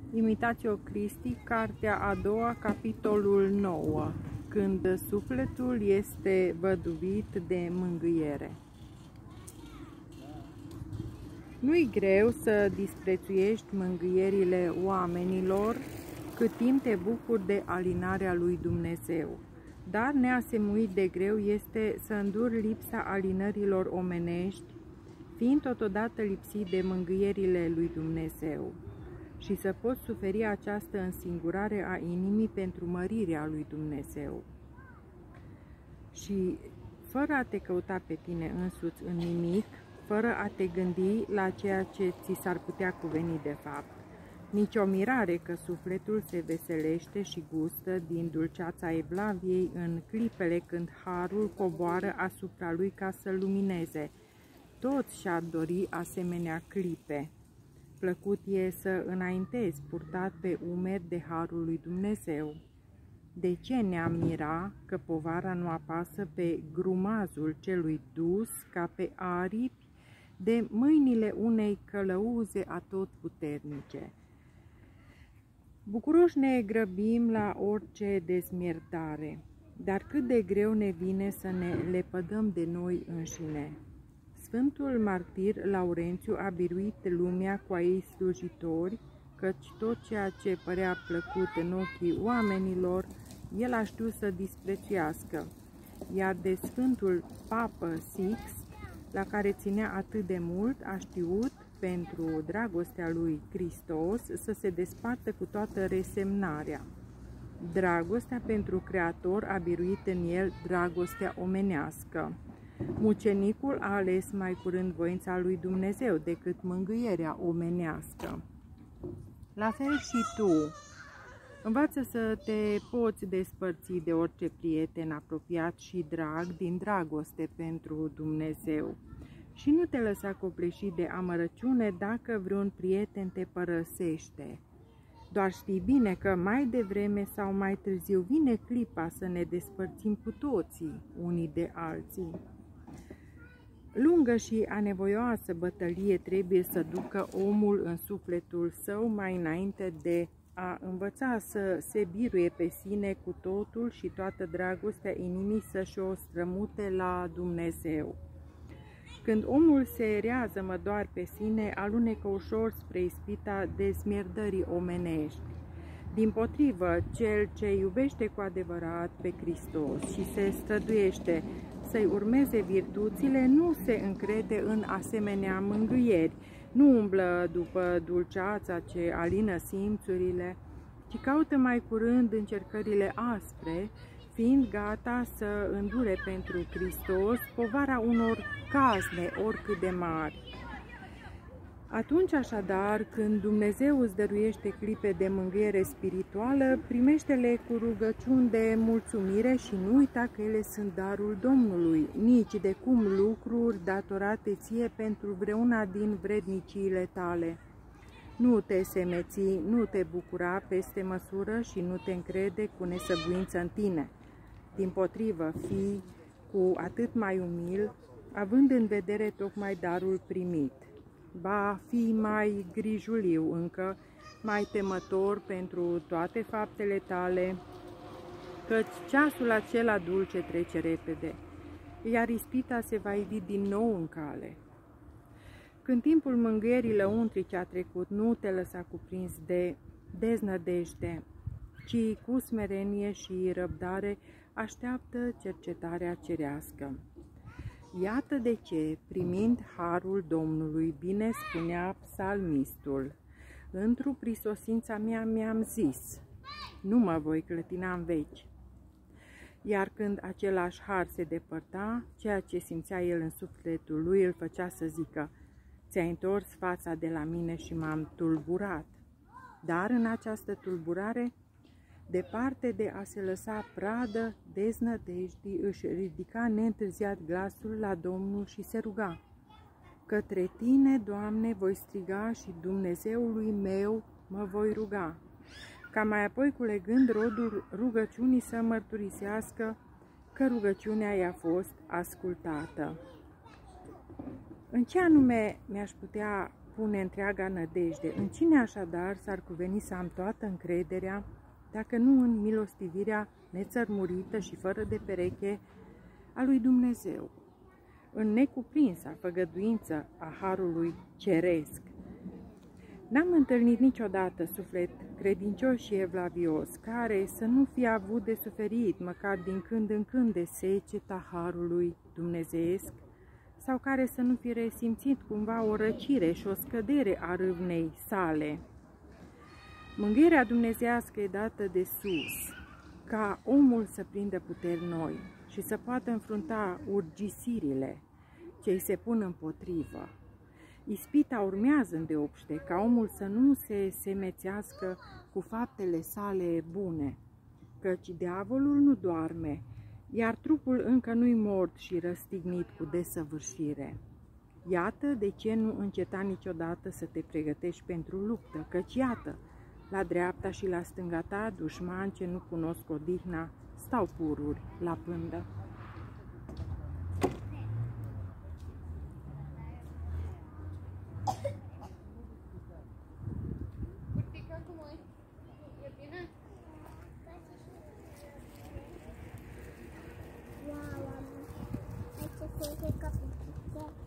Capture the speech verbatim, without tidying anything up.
Imitatio Christi, cartea a doua, capitolul nouă, când sufletul este văduvit de mângâiere. Nu-i greu să disprețuiești mângâierile oamenilor cât timp te bucuri de alinarea lui Dumnezeu, dar neasemuit de greu este să înduri lipsa alinărilor omenești, fiind totodată lipsit de mângâierile lui Dumnezeu, și să poți suferi această însingurare a inimii pentru mărirea lui Dumnezeu. Și fără a te căuta pe tine însuți în nimic, fără a te gândi la ceea ce ți s-ar putea cuveni de fapt. Nici o mirare că sufletul se veselește și gustă din dulceața evlaviei în clipele când harul coboară asupra lui ca să lumineze. Toți și-ar dori asemenea clipe. Plăcut e să înaintezi purtat pe umeri de harul lui Dumnezeu. De ce ne-am mira că povara nu apasă pe grumazul celui dus ca pe aripi de mâinile unei călăuze atotputernice? Bucuroși ne grăbim la orice dezmierdare, dar cât de greu ne vine să ne lepădăm de noi înșine. Sfântul martir Laurențiu a biruit lumea cu a ei slujitori, căci tot ceea ce părea plăcut în ochii oamenilor, el a știut să disprețuiască, iar de Sfântul Papă Sixt, la care ținea atât de mult, a știut, pentru dragostea lui Hristos, să se despartă cu toată resemnarea. Dragostea pentru Creator a biruit în el dragostea omenească. Mucenicul a ales mai curând voința lui Dumnezeu decât mângâierea omenească. La fel și tu. Învață să te poți despărți de orice prieten apropiat și drag din dragoste pentru Dumnezeu. Și nu te lăsa copleșit de amărăciune dacă vreun prieten te părăsește. Doar știi bine că mai devreme sau mai târziu vine clipa să ne despărțim cu toții, unii de alții. Lungă și anevoioasă bătălie trebuie să ducă omul în sufletul său mai înainte de a învăța să se biruie pe sine cu totul și toată dragostea inimii să-și o strămute la Dumnezeu. Când omul se rează doar pe sine, alunecă ușor spre ispita dezmierdării omenești. Dimpotrivă, cel ce iubește cu adevărat pe Hristos și se străduiește să-i urmeze virtuțile, nu se încrede în asemenea mângâieri, nu umblă după dulceața ce alină simțurile, ci caută mai curând încercările aspre, fiind gata să îndure pentru Hristos povara unor cazne oricât de mari. Atunci, așadar, când Dumnezeu îți dăruiește clipe de mângâiere spirituală, primește-le cu rugăciuni de mulțumire și nu uita că ele sunt darul Domnului, nici de cum lucruri datorate ție pentru vreuna din vredniciile tale. Nu te semeți, nu te bucura peste măsură și nu te încrede cu nesăbuință în tine. Dimpotrivă, fii cu atât mai umil, având în vedere tocmai darul primit. Ba, fi mai grijuliu încă, mai temător pentru toate faptele tale, căci ceasul acela dulce trece repede, iar ispita se va ivi din nou în cale. Când timpul mângâierii lăuntrice a trecut, nu te lăsa cuprins de deznădejde, ci cu smerenie și răbdare așteaptă cercetarea cerească. Iată de ce, primind harul Domnului, bine spunea psalmistul, într-o prisosința mea mi-am zis, nu mă voi clătina în veci. Iar când același har se depărta, ceea ce simțea el în sufletul lui îl făcea să zică, ți-ai întors fața de la mine și m-am tulburat. Dar în această tulburare, departe de a se lăsa pradă deznădejdii, își ridica neîntârziat glasul la Domnul și se ruga. Către tine, Doamne, voi striga și Dumnezeului meu mă voi ruga. Ca mai apoi, culegând rodul rugăciunii, să mărturisească că rugăciunea i-a fost ascultată. În ce anume mi-aș putea pune întreaga nădejde. În cine așadar s-ar cuveni să am toată încrederea, dacă nu în milostivirea nețărmurită și fără de pereche a lui Dumnezeu, în necuprinsa făgăduință a harului ceresc? N-am întâlnit niciodată suflet credincios și evlavios, care să nu fie avut de suferit, măcar din când în când, de seceta harului dumnezeiesc, sau care să nu fi resimțit cumva o răcire și o scădere a râvnei sale. Mângâierea dumnezeiască e dată de sus, ca omul să prindă puteri noi și să poată înfrunta urgisirile ce îi se pun împotrivă. Ispita urmează îndeopște, ca omul să nu se semețească cu faptele sale bune, căci diavolul nu doarme, iar trupul încă nu-i mort și răstignit cu desăvârșire. Iată de ce nu înceta niciodată să te pregătești pentru luptă, căci iată, la dreapta și la stânga ta, dușmani ce nu cunosc odihna, stau pururi la pândă. Wow, am... Hai să se capete.